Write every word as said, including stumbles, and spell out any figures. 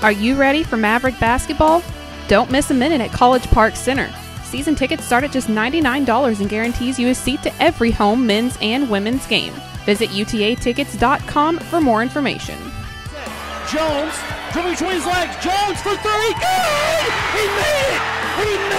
Are you ready for Maverick basketball? Don't miss a minute at College Park Center. Season tickets start at just ninety-nine dollars and guarantees you a seat to every home men's and women's game. Visit U T A tickets dot com for more information. Jones, dribbling between his legs. Jones for three. Good! He made it! He made it!